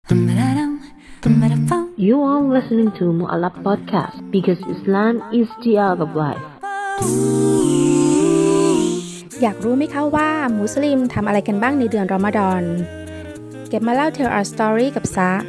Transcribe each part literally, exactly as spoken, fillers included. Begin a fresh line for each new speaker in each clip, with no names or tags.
You are listening to Mu'alaf Podcast because Islam is the art of life.
อยากรู้ไหมคะว่ามุสลิมทำอะไรกันบ้างในเดือนรอมฎอนเก็บมาเล่า Tell Our Story กับซะ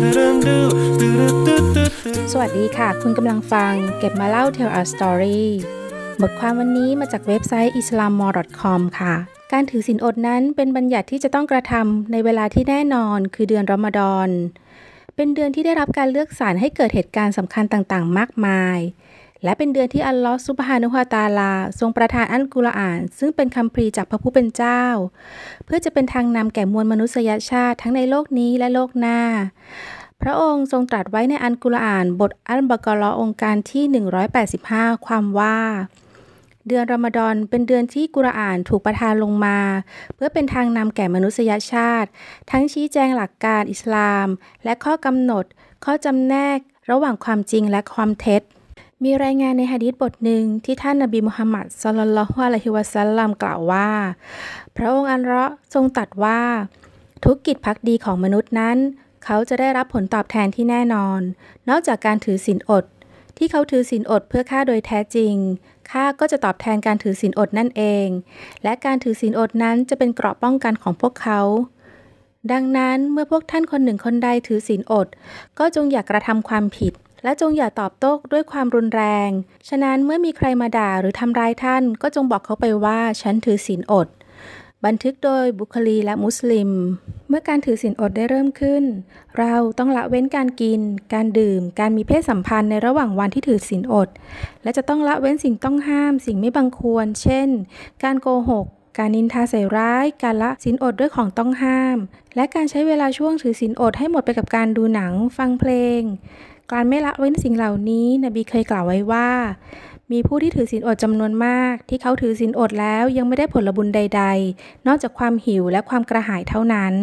สวัสดีค่ะคุณกำลังฟังเก็บมาเล่า Tell Our Story บทความวันนี้มาจากเว็บไซต์ อิสลามมอล ดอท คอม ค่ะการถือศีลอดนั้นเป็นบัญญัติที่จะต้องกระทำในเวลาที่แน่นอนคือเดือนรอมฎอนเป็นเดือนที่ได้รับการเลือกสรรให้เกิดเหตุการณ์สำคัญต่างๆมากมายและเป็นเดือนที่อัลลอฮฺซุบฮานะฮูวะตะอาลาทรงประทานอัลกุรอานซึ่งเป็นคัมภีร์จากพระผู้เป็นเจ้าเพื่อจะเป็นทางนำแก่มวลมนุษยชาติทั้งในโลกนี้และโลกหน้าพระองค์ทรงตรัสไว้ในอัลกุรอานบทอัลบะเกาะเราะห์องค์การที่หนึ่งร้อยแปดสิบห้าความว่าเดือนรอมฎอนเป็นเดือนที่กุรอานถูกประทานลงมาเพื่อเป็นทางนำแก่มนุษยชาติทั้งชี้แจงหลักการอิสลามและข้อกำหนดข้อจำแนกระหว่างความจริงและความเท็จมีรายงานในหะดีษบทหนึ่งที่ท่านนบีมุฮัมมัดศ็อลลัลลอฮุอะลัยฮิวะซัลลัมกล่าวว่าพระองค์อัลเลาะห์ทรงตรัสว่าทุกกิจภักดีของมนุษย์นั้นเขาจะได้รับผลตอบแทนที่แน่นอนนอกจากการถือศีลอดที่เขาถือศีลอดเพื่อข้าโดยแท้จริงข้าก็จะตอบแทนการถือศีลอดนั่นเองและการถือศีลอดนั้นจะเป็นเกราะป้องกันของพวกเขาดังนั้นเมื่อพวกท่านคนหนึ่งคนใดถือศีลอดก็จงอย่ากระทำความผิดและจงอย่าตอบโต้ด้วยความรุนแรงฉะนั้นเมื่อมีใครมาด่าหรือทำร้ายท่านก็จงบอกเขาไปว่าฉันถือศีลอดบันทึกโดยบุคลีและมุสลิมเมื่อการถือศีลอดได้เริ่มขึ้นเราต้องละเว้นการกินการดื่มการมีเพศสัมพันธ์ในระหว่างวันที่ถือศีลอดและจะต้องละเว้นสิ่งต้องห้ามสิ่งไม่บังควรเช่นการโกหกการนินทาใส่ร้ายการละศีลอดด้วยของต้องห้ามและการใช้เวลาช่วงถือศีลอดให้หมดไปกับการดูหนังฟังเพลงการไม่ละเว้นสิ่งเหล่านี้นบีเคยกล่าวไว้ว่ามีผู้ที่ถือศีลอดจำนวนมากที่เขาถือศีลอดแล้วยังไม่ได้ผลบุญใดๆนอกจากความหิวและความกระหายเท่านั้น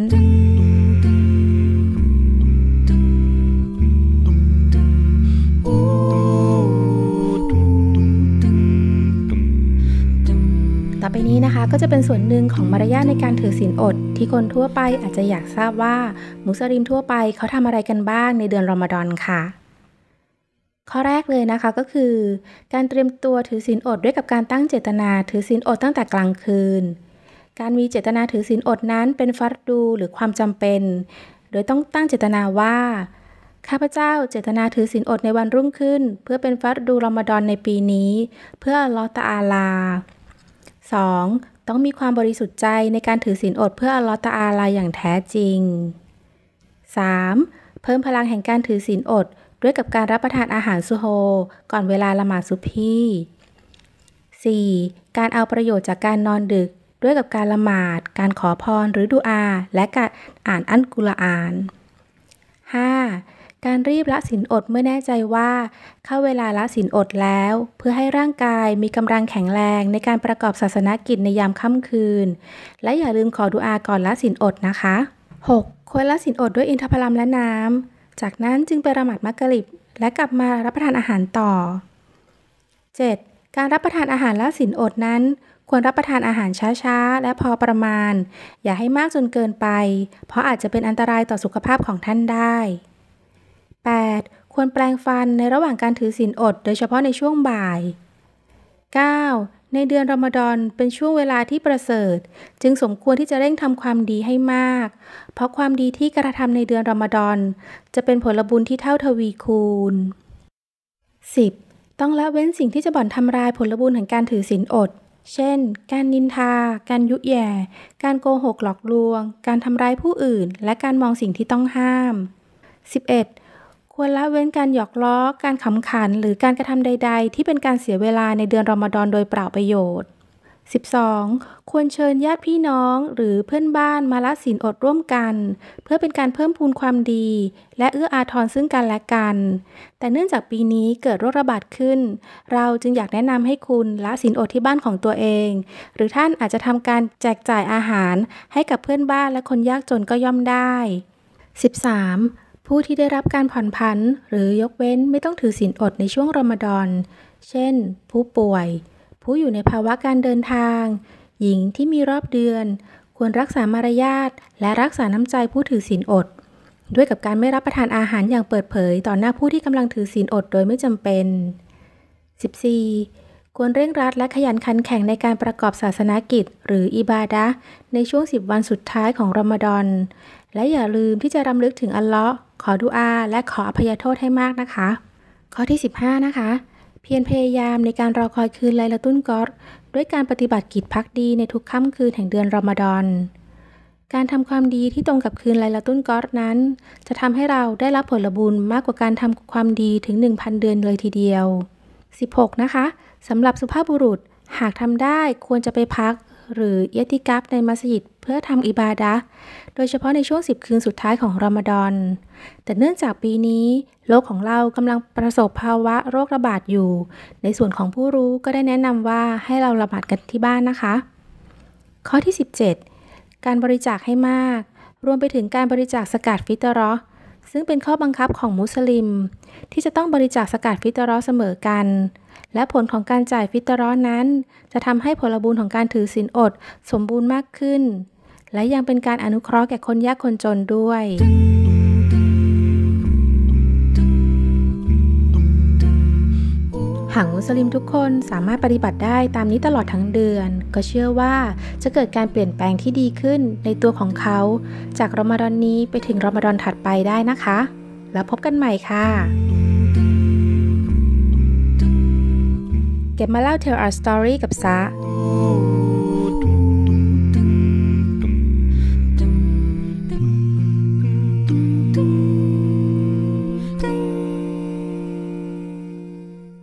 ต่อไปนี้นะคะก็จะเป็นส่วนหนึ่งของมารยาทในการถือศีลอดที่คนทั่วไปอาจจะอยากทราบว่ามุสลิมทั่วไปเขาทำอะไรกันบ้างในเดือนรอมฎอนค่ะข้อแรกเลยนะคะก็คือการเตรียมตัวถือศีลอดด้วยกับการตั้งเจตนาถือศีลอดตั้งแต่กลางคืนการมีเจตนาถือศีลอดนั้นเป็นฟัรดูหรือความจำเป็นโดยต้องตั้งเจตนาว่าข้าพเจ้าเจตนาถือศีลอดในวันรุ่งขึ้นเพื่อเป็นฟัรดูรอมฎอนในปีนี้เพื่ออัลเลาะห์ตะอาลา สอง. ต้องมีความบริสุทธิ์ใจในการถือศีลอดเพื่ออัลเลาะห์ตะอาลาอย่างแท้จริง สาม. เพิ่มพลังแห่งการถือศีลอดด้วยกับการรับประทานอาหารซุโฮร์ก่อนเวลาละหมาดซุบฮี สี่. การเอาประโยชน์จากการนอนดึกด้วยกับการละหมาดการขอพรหรือดุอาและการอ่านอัลกุรอาน ห้า. การรีบละศีลอดเมื่อแน่ใจว่าเข้าเวลาละศีลอดแล้วเพื่อให้ร่างกายมีกำลังแข็งแรงในการประกอบศาสนกิจในยามค่ำคืนและอย่าลืมขอดุอาก่อนละศีลอดนะคะ หก. ควรละศีลอดด้วยอินทผลัมและน้ำจากนั้นจึงไปละหมาดมักริบและกลับมารับประทานอาหารต่อ เจ็ด. การรับประทานอาหารละศีลอดนั้นควรรับประทานอาหารช้าๆและพอประมาณอย่าให้มากจนเกินไปเพราะอาจจะเป็นอันตรายต่อสุขภาพของท่านได้ แปด. ควรแปรงฟันในระหว่างการถือศีลอดโดยเฉพาะในช่วงบ่าย เก้า. ในเดือนรอมฎอนเป็นช่วงเวลาที่ประเสริฐจึงสมควรที่จะเร่งทำความดีให้มากเพราะความดีที่กระทำในเดือนรอมฎอนจะเป็นผลบุญที่เท่าทวีคูณ สิบ. ต้องละเว้นสิ่งที่จะบ่อนทำลายผลบุญแห่งการถือศีลอดเช่นการนินทาการยุแย่การโกหกหลอกลวงการทำร้ายผู้อื่นและการมองสิ่งที่ต้องห้าม สิบเอ็ด. ควรละเว้นการหยอกล้อการขำขันหรือการกระทำใดๆที่เป็นการเสียเวลาในเดือนรอมฎอนโดยเปล่าประโยชน์ สิบสอง. ควรเชิญญาติพี่น้องหรือเพื่อนบ้านมาละศีลอดร่วมกันเพื่อเป็นการเพิ่มพูนความดีและเอื้ออาทรซึ่งกันและกันแต่เนื่องจากปีนี้เกิดโรคระบาดขึ้นเราจึงอยากแนะนำให้คุณละศีลอดที่บ้านของตัวเองหรือท่านอาจจะทำการแจกจ่ายอาหารให้กับเพื่อนบ้านและคนยากจนก็ย่อมได้ สิบสาม. ผู้ที่ได้รับการผ่อนผันหรือยกเว้นไม่ต้องถือศีลอดในช่วงรอมฎอนเช่นผู้ป่วยผู้อยู่ในภาวะการเดินทางหญิงที่มีรอบเดือนควรรักษามารยาทและรักษาน้ำใจผู้ถือศีลอดด้วยกับการไม่รับประทานอาหารอย่างเปิดเผยต่อหน้าผู้ที่กำลังถือศีลอดโดยไม่จำเป็น สิบสี่ ควรเร่งรัดและขยันขันแข็งในการประกอบศาสนกิจหรืออิบาดะห์ในช่วงสิบวันสุดท้ายของรอมฎอนและอย่าลืมที่จะรำลึกถึงอัลเลาะห์ขอดุอาและขออภัยโทษให้มากนะคะข้อที่สิบห้านะคะเพียรพยายามในการรอคอยคืนไลลาตุลกอดร์ด้วยการปฏิบัติกิจภักดีในทุกค่ำคืนแห่งเดือนรอมฎอนการทำความดีที่ตรงกับคืนไลลาตุลกอดร์นั้นจะทำให้เราได้รับผลบุญมากกว่าการทำความดีถึง หนึ่งพัน เดือนเลยทีเดียวสิบหกนะคะสำหรับสุภาพบุรุษหากทำได้ควรจะไปพักหรือเอติกัฟในมัสยิดเพื่อทำอิบาดะห์โดยเฉพาะในช่วงสิบคืนสุดท้ายของรอมฎอนแต่เนื่องจากปีนี้โลกของเรากำลังประสบภาวะโรคระบาดอยู่ในส่วนของผู้รู้ก็ได้แนะนำว่าให้เราละหมาดกันที่บ้านนะคะข้อที่สิบเจ็ดการบริจาคให้มากรวมไปถึงการบริจาคซะกาตฟิตเราะห์ซึ่งเป็นข้อบังคับของมุสลิมที่จะต้องบริจาคซะกาตฟิตเราะห์เสมอกันและผลของการจ่ายฟิตเราะห์นั้นจะทำให้ผลบุญของการถือศีลอดสมบูรณ์มากขึ้นและยังเป็นการอนุเคราะห์แก่คนยากคนจนด้วยหากมุสลิมทุกคนสามารถปฏิบัติได้ตามนี้ตลอดทั้งเดือนก็เชื่อว่าจะเกิดการเปลี่ยนแปลงที่ดีขึ้นในตัวของเขาจากรอมฎอนนี้ไปถึงรอมฎอนถัดไปได้นะคะแล้วพบกันใหม่ค่ะเก็บมาเล่า Tell Our Story กับซะ